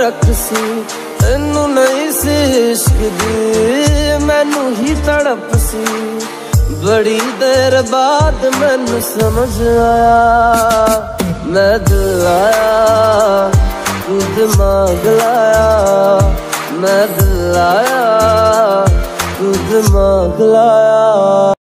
फर्क सी तेनू नहीं सी इश्क दी मैनू ही तड़प सी बड़ी देर बाद मैनू समझ आया मैं दिल आया तू दिमाग लाया मैं दिल आया तू दिमाग लाया।